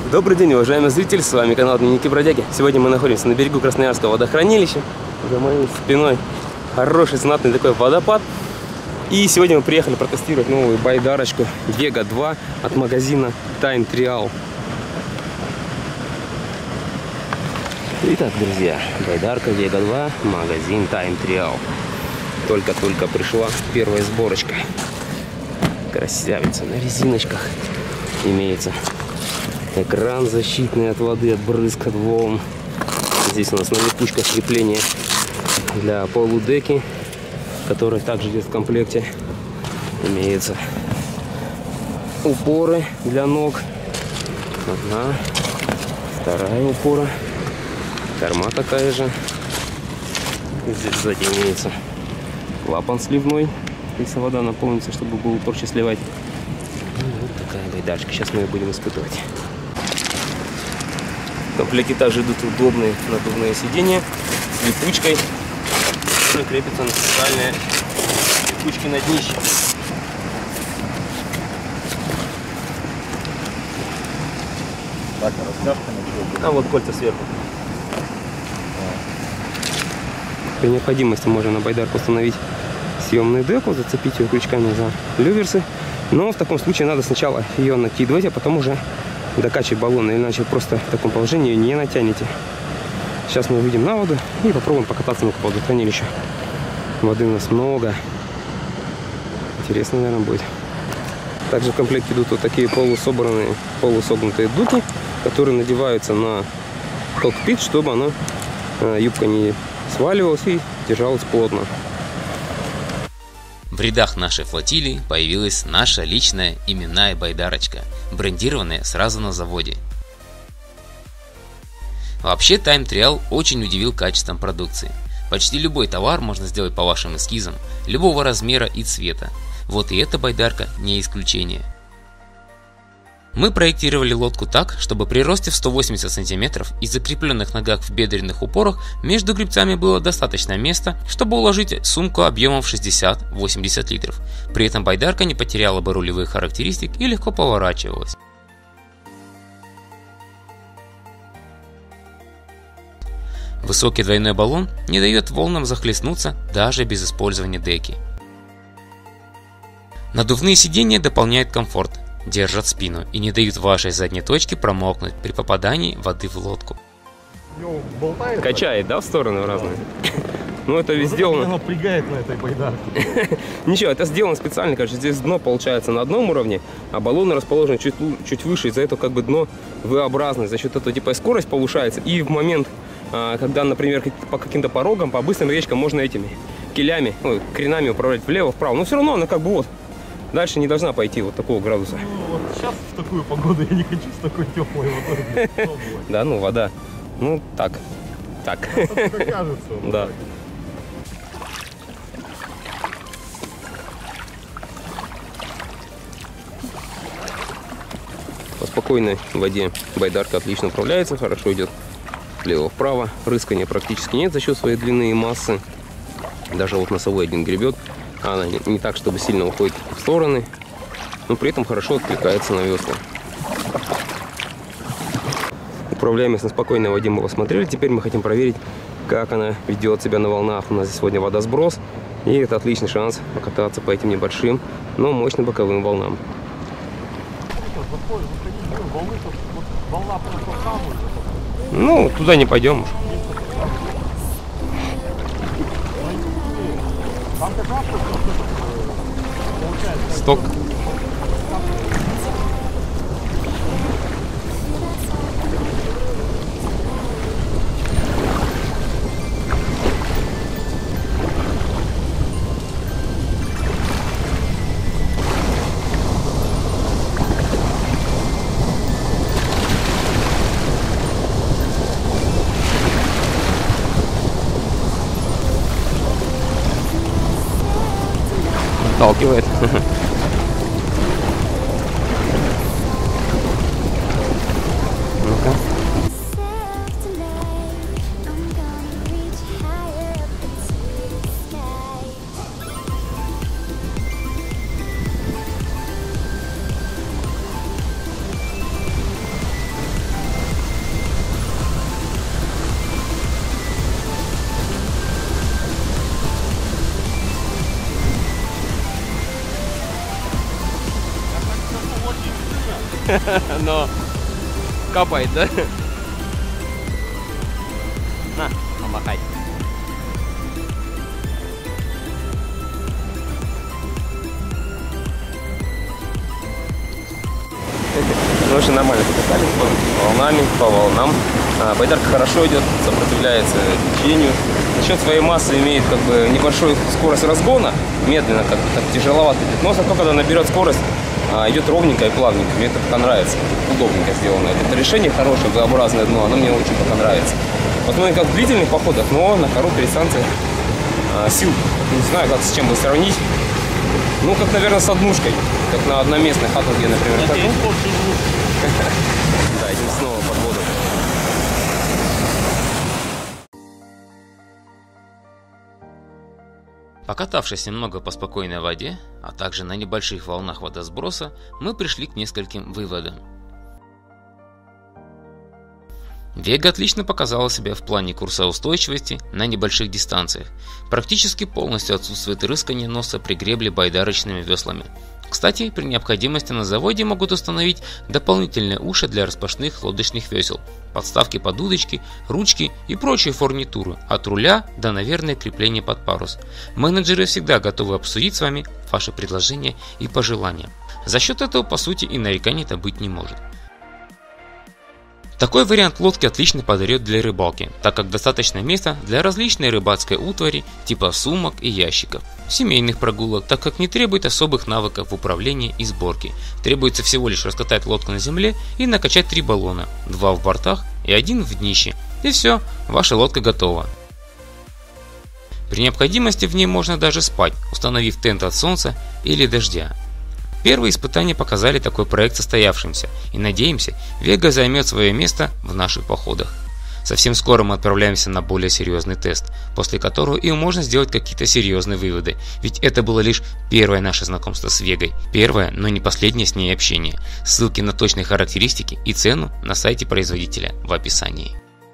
Добрый день, уважаемые зрители, с вами канал Дневники Бродяги. Сегодня мы находимся на берегу Красноярского водохранилища. За моей спиной хороший, знатный такой водопад. И сегодня мы приехали протестировать новую байдарочку Vega 2 от магазина Time Trial. Итак, друзья, байдарка Vega 2, магазин Time Trial. Только-только пришла первая сборочка. Красавица на резиночках. Имеется экран защитный от воды, от брызг, от волн. Здесь у нас на липучках крепление для полудеки, который также идет в комплекте. Имеются упоры для ног. Одна, вторая упора. Корма такая же. Здесь сзади имеется клапан сливной, если вода наполнится, чтобы был проще сливать. Вот такая байдарочка. Сейчас мы ее будем испытывать. В комплекте также идут удобные надувные сиденья с липучкой, которые крепятся на специальные липучки на днище. Так, а растяжка на А вот кольца сверху. При необходимости можно на байдарку установить съемную деку, зацепить ее крючками за люверсы. Но в таком случае надо сначала ее накидывать, а потом уже докачивать баллон, иначе просто в таком положении не натянете. Сейчас мы выйдем на воду и попробуем покататься на водохранилище. Воды у нас много. Интересно, наверное, будет. Также в комплекте идут вот такие полусобранные, полусогнутые дуги, которые надеваются на кокпит, чтобы она, юбка не сваливалась и держалась плотно. В рядах нашей флотилии появилась наша личная именная байдарочка, брендированная сразу на заводе. Вообще Time Trial очень удивил качеством продукции. Почти любой товар можно сделать по вашим эскизам, любого размера и цвета. Вот и эта байдарка не исключение. Мы проектировали лодку так, чтобы при росте в 180 см и закрепленных ногах в бедренных упорах между гребцами было достаточно места, чтобы уложить сумку объемом в 60-80 литров. При этом байдарка не потеряла бы рулевых характеристик и легко поворачивалась. Высокий двойной баллон не дает волнам захлестнуться даже без использования деки. Надувные сиденья дополняют комфорт, держат спину и не дают вашей задней точке промокнуть при попадании воды в лодку. Качает, да, в стороны разные? Ну, это ведь сделано... Оно напрягает на этой байдарке. Ничего, это сделано специально, конечно. Здесь дно получается на одном уровне, а баллоны расположены чуть выше. Из-за этого как бы дно V-образное. За счет этого типа скорость повышается. И в момент, когда, например, по каким-то порогам, по быстрым речкам можно этими килями, кренами управлять влево-вправо. Но все равно она как бы вот дальше не должна пойти вот такого градуса. Ну, вот сейчас в такую погоду я не хочу с такой теплой водой. Да, ну вода. Ну так. Так. Кажется. Да. По спокойной воде байдарка отлично управляется, хорошо идет влево-вправо. Рыскания практически нет за счет своей длины и массы. Даже вот носовой один гребет. Она не так, чтобы сильно уходит в стороны, но при этом хорошо откликается на весла. Управляемость на спокойной воде мы посмотрели. Теперь мы хотим проверить, как она ведет себя на волнах. У нас здесь сегодня водосброс, и это отличный шанс покататься по этим небольшим, но мощным боковым волнам. Ну, туда не пойдем уж. Сток. Отталкивает. Ну-ка. но капает, да? На, помахай. Ну, очень нормально покатались по волнам. Байдарка хорошо идет, сопротивляется течению. За счет своей массы имеет как бы небольшую скорость разгона, медленно, как бы так тяжеловато идет. Но зато когда наберет скорость, идет ровненько и плавненько. Мне это пока нравится. Удобненько сделано. Это решение хорошее, V-образное дно, оно мне очень пока нравится. Посмотрим, как в длительных походах, но на короткой дистанции сил, не знаю, как с чем бы сравнить. Ну, как, наверное, с однушкой, как на одноместной хатунге, например. Да, идем снова под воду. Покатавшись немного по спокойной воде, а также на небольших волнах водосброса, мы пришли к нескольким выводам. Вега отлично показала себя в плане курсоустойчивости на небольших дистанциях. Практически полностью отсутствует рыскание носа при гребле байдарочными веслами. Кстати, при необходимости на заводе могут установить дополнительные уши для распашных лодочных весел, подставки под удочки, ручки и прочие фурнитуры, от руля до, наверное, крепления под парус. Менеджеры всегда готовы обсудить с вами ваши предложения и пожелания. За счет этого, по сути, и нареканий-то быть не может. Такой вариант лодки отлично подойдет для рыбалки, так как достаточно места для различной рыбацкой утвари типа сумок и ящиков, семейных прогулок, так как не требует особых навыков в управлении и сборке. Требуется всего лишь раскатать лодку на земле и накачать 3 баллона, 2 в бортах и 1 в днище. И все, ваша лодка готова. При необходимости в ней можно даже спать, установив тент от солнца или дождя. Первые испытания показали такой проект состоявшимся, и надеемся, Вега займет свое место в наших походах. Совсем скоро мы отправляемся на более серьезный тест, после которого и можно сделать какие-то серьезные выводы, ведь это было лишь первое наше знакомство с Вегой, первое, но не последнее с ней общение. Ссылки на точные характеристики и цену на сайте производителя в описании.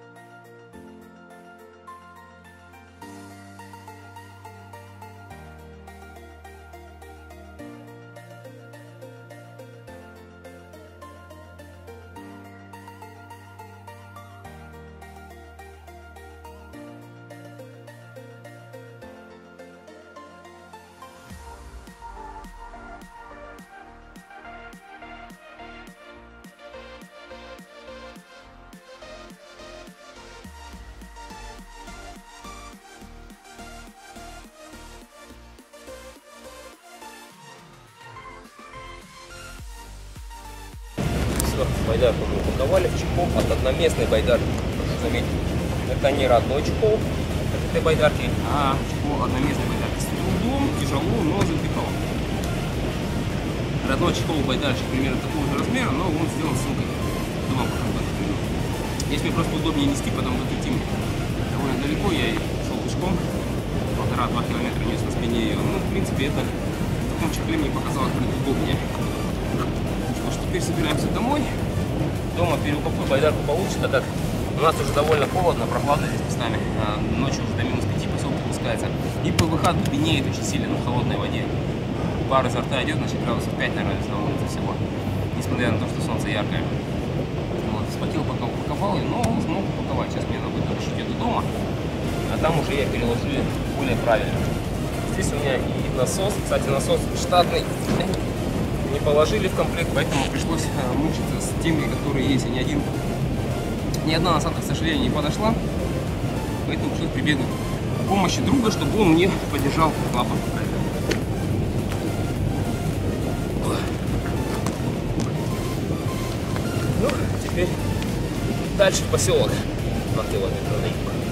Байдарку мы упаковали в чехол от одноместной байдарки. Прошу заметить, это не родной чехол от этой байдарки, а чехол одноместной байдарки. С трудом, тяжело, но запекал. Родной чехол байдарочек примерно такого же размера, но он сделан ссылкой. Думаю, здесь мне просто удобнее нести, потому как идти довольно далеко. Я шел пешком, 1,5-2 километра нес на спине ее. Ну, в принципе, это в таком чехле мне показалось удобнее. Что ж, теперь собираемся домой. Дома переупакую байдарку получше, так как у нас уже довольно холодно, прохладно здесь местами. Ночью уже до минус 5 поселок опускается. И ПВХ дубенеет очень сильно на холодной воде. Пар изо рта идет, значит, градусов 5, наверное, волнуется всего. Несмотря на то, что солнце яркое. Вот, схватил, пока упаковал, но смог упаковать. Сейчас мне надо будет дотащить это дома. А там уже я переложу более правильно. Здесь у меня и насос. Кстати, насос штатный. Не положили в комплект, поэтому пришлось мучиться с теми, которые есть. Ни одна насадка, к сожалению, не подошла. Поэтому пришлось прибегнуть к помощи друга, чтобы он мне поддержал клапан. Ну, теперь дальше в поселок 2 километра.